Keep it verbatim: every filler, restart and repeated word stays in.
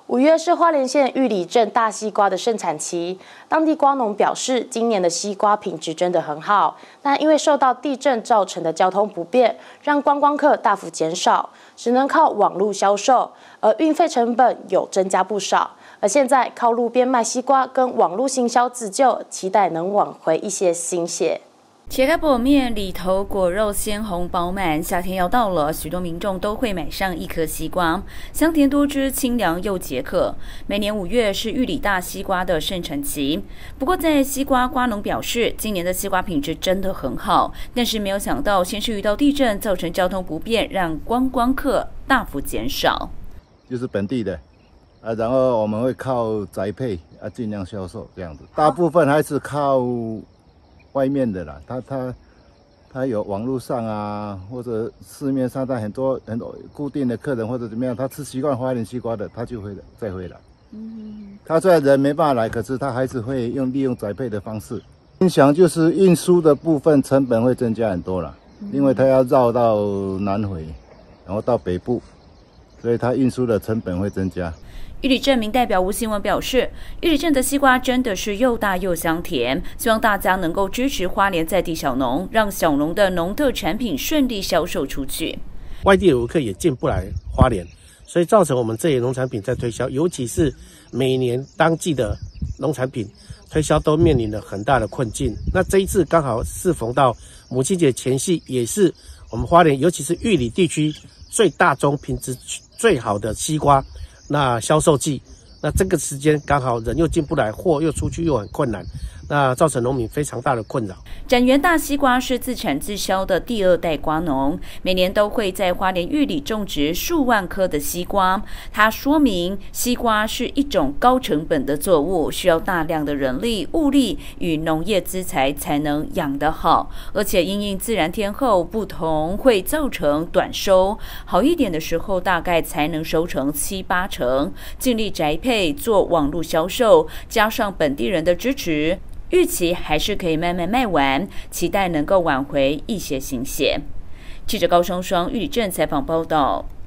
五月是花莲县玉里镇大西瓜的盛产期，当地瓜农表示，今年的西瓜品质真的很好，但因为受到地震造成的交通不便，让观光客大幅减少，只能靠网络销售，而运费成本有增加不少。而现在靠路边卖西瓜跟网络行销自救，期待能挽回一些心血。 切开薄面，里头果肉鲜红饱满。夏天要到了，许多民众都会买上一颗西瓜，香甜多汁，清凉又解渴。每年五月是玉里大西瓜的盛产期。不过，在西瓜瓜农表示，今年的西瓜品质真的很好，但是没有想到，先是遇到地震，造成交通不便，让观光客大幅减少。 就是本地的啊，然后我们会靠宅配啊，尽量销售这样子。大部分还是靠外面的啦，他他他有网络上啊，或者市面上，但很多很多固定的客人或者怎么样，他吃习惯花莲西瓜的，他就会再回来。嗯，他虽然人没办法来，可是他还是会用利用宅配的方式。影响就是运输的部分成本会增加很多啦，因为他要绕到南回，然后到北部，所以他运输的成本会增加。 玉里镇民代表吴新文表示，玉里镇的西瓜真的是又大又香甜，希望大家能够支持花莲在地小农，让小农的农特产品顺利销售出去。 外地游客也进不来花莲，所以造成我们这些农产品在推销，尤其是每年当季的农产品推销都面临了很大的困境。那这一次刚好适逢到母亲节前夕，也是我们花莲尤其是玉里地区最大宗品质最好的西瓜那销售季，那这个时间刚好人又进不来，货又出去又很困难，那造成农民非常大的困扰。 展元大西瓜是自产自销的第二代瓜农，每年都会在花莲玉里种植数万棵的西瓜。他说明，西瓜是一种高成本的作物，需要大量的人力、物力与农业资材才能养得好，而且因应自然天候不同，会造成短收。好一点的时候，大概才能收成七八成。尽力宅配做网络销售，加上本地人的支持，预期还是可以慢慢卖完，期待能够挽回一些心血。记者高双双玉里镇采访报道。